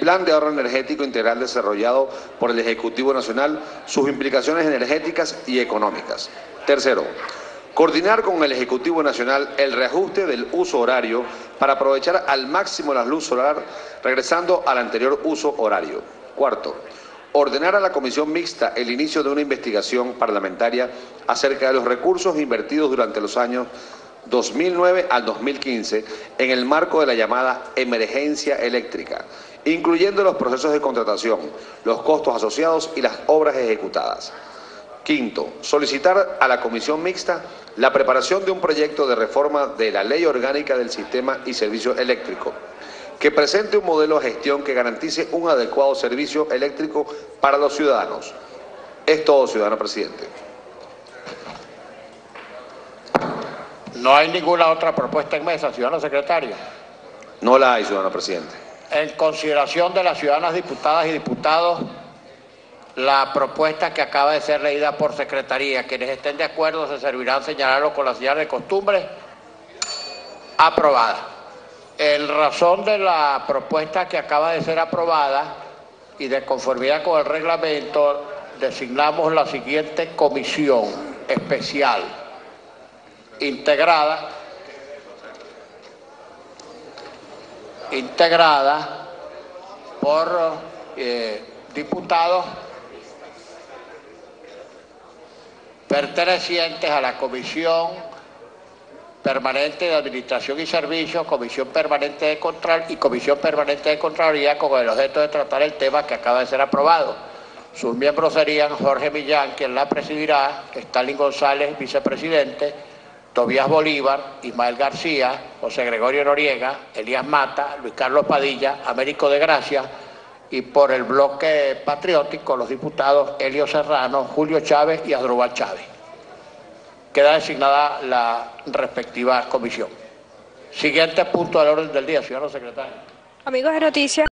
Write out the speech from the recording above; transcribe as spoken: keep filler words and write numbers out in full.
Plan de Ahorro Energético Integral desarrollado por el Ejecutivo Nacional, sus implicaciones energéticas y económicas. Tercero, coordinar con el Ejecutivo Nacional el reajuste del uso horario para aprovechar al máximo la luz solar, regresando al anterior uso horario. Cuarto, ordenar a la Comisión Mixta el inicio de una investigación parlamentaria acerca de los recursos invertidos durante los años dos mil nueve al dos mil quince en el marco de la llamada emergencia eléctrica, incluyendo los procesos de contratación, los costos asociados y las obras ejecutadas. Quinto, solicitar a la Comisión Mixta la preparación de un proyecto de reforma de la Ley Orgánica del Sistema y Servicio Eléctrico, que presente un modelo de gestión que garantice un adecuado servicio eléctrico para los ciudadanos. Es todo, ciudadano presidente. No hay ninguna otra propuesta en mesa, ciudadano secretario. No la hay, ciudadano presidente. En consideración de las ciudadanas diputadas y diputados, la propuesta que acaba de ser leída por secretaría, quienes estén de acuerdo se servirán señalarlo con la señal de costumbre. Aprobada. En razón de la propuesta que acaba de ser aprobada y de conformidad con el reglamento, designamos la siguiente comisión especial integrada integrada por eh, diputados pertenecientes a la Comisión Permanente de Administración y Servicios, Comisión Permanente de Control y Comisión Permanente de Contraloría, con el objeto de tratar el tema que acaba de ser aprobado. Sus miembros serían Jorge Millán, quien la presidirá, Stalin González, vicepresidente, Tobías Bolívar, Ismael García, José Gregorio Noriega, Elías Mata, Luis Carlos Padilla, Américo de Gracia, y por el bloque patriótico los diputados Elio Serrano, Julio Chávez y Asdrúbal Chávez. Queda designada la respectiva comisión. Siguiente punto del orden del día, ciudadano secretario. Amigos de Noticias.